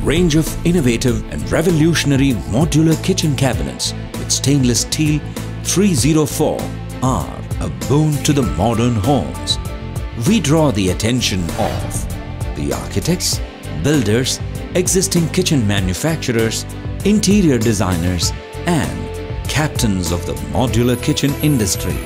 range of innovative and revolutionary modular kitchen cabinets with stainless steel 304 are a boon to the modern homes. We draw the attention of the architects, builders, existing kitchen manufacturers, interior designers and captains of the modular kitchen industry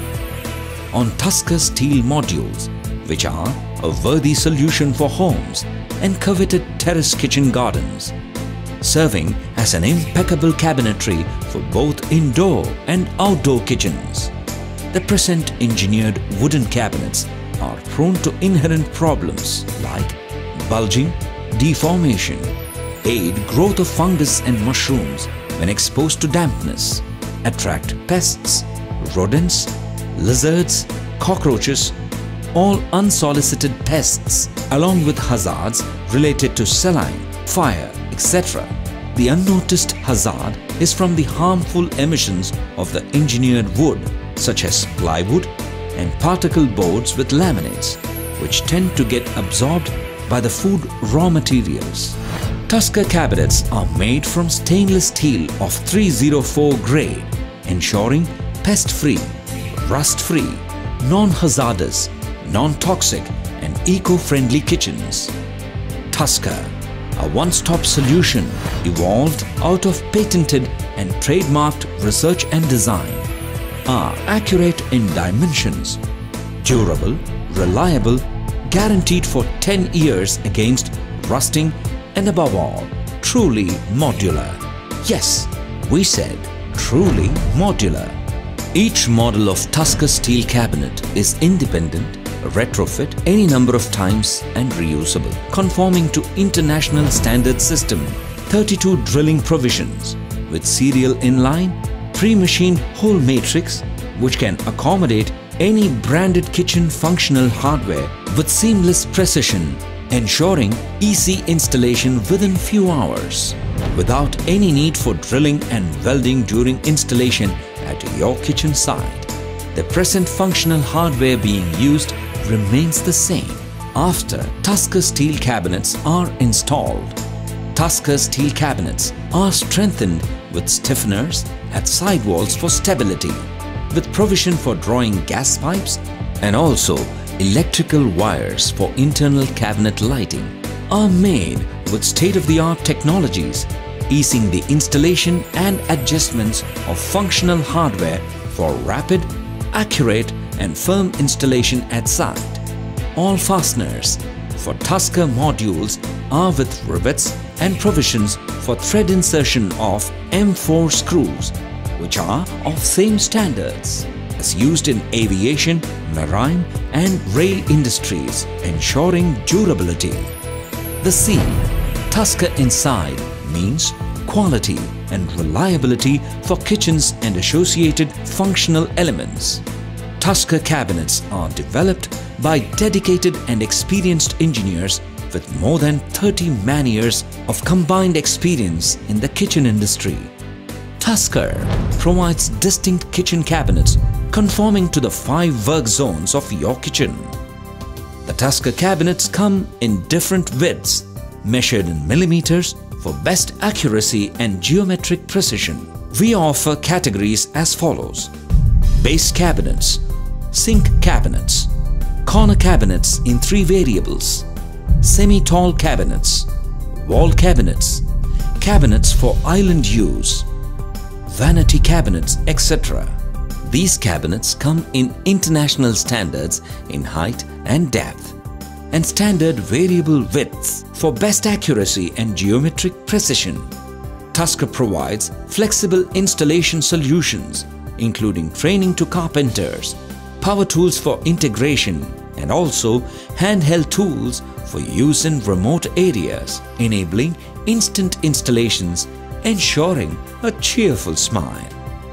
on Tusker steel modules, which are a worthy solution for homes and coveted terrace kitchen gardens, serving as an impeccable cabinetry for both indoor and outdoor kitchens. The present engineered wooden cabinets are prone to inherent problems like bulging, deformation, aid growth of fungus and mushrooms when exposed to dampness, attract pests, rodents, lizards, cockroaches, all unsolicited pests along with hazards related to saline, fire, etc. The unnoticed hazard is from the harmful emissions of the engineered wood such as plywood and particle boards with laminates, which tend to get absorbed by the food raw materials. Tusker cabinets are made from stainless steel of 304 grade, ensuring pest-free, rust-free, non-hazardous, non-toxic and eco-friendly kitchens. Tusker, a one-stop solution evolved out of patented and trademarked research and design, are accurate in dimensions, durable, reliable, guaranteed for 10 years against rusting and above all, truly modular. Yes, we said truly modular. Each model of Tusker steel cabinet is independent, retrofit any number of times and reusable, conforming to international standard system, 32 drilling provisions with serial inline, pre-machined hole matrix which can accommodate any branded kitchen functional hardware with seamless precision, ensuring easy installation within few hours without any need for drilling and welding during installation at your kitchen site. The present functional hardware being used remains the same after Tusker steel cabinets are installed. Tusker steel cabinets are strengthened with stiffeners at sidewalls for stability, with provision for drawing gas pipes and also electrical wires for internal cabinet lighting, are made with state-of-the-art technologies, easing the installation and adjustments of functional hardware for rapid, accurate and firm installation at site. All fasteners for Tusker modules are with rivets and provisions for thread insertion of M4 screws, which are of same standards as used in aviation, marine and rail industries, ensuring durability. The C, Tusker inside, means quality and reliability for kitchens and associated functional elements. Tusker cabinets are developed by dedicated and experienced engineers with more than 30 man-years of combined experience in the kitchen industry. Tusker provides distinct kitchen cabinets conforming to the 5 work zones of your kitchen. The Tusker cabinets come in different widths, measured in millimeters for best accuracy and geometric precision. We offer categories as follows: base cabinets, sink cabinets, corner cabinets in 3 variables, semi-tall cabinets, wall cabinets, cabinets for island use, vanity cabinets, etc. These cabinets come in international standards in height and depth and standard variable widths for best accuracy and geometric precision. Tusker provides flexible installation solutions including training to carpenters, power tools for integration and also handheld tools for use in remote areas, enabling instant installations, ensuring a cheerful smile.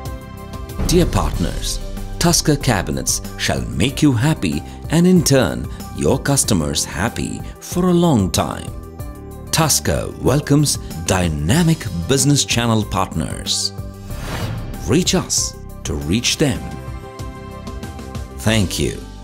Dear partners, Tusker cabinets shall make you happy and in turn your customers happy for a long time. Tusker welcomes dynamic business channel partners. Reach us to reach them. Thank you.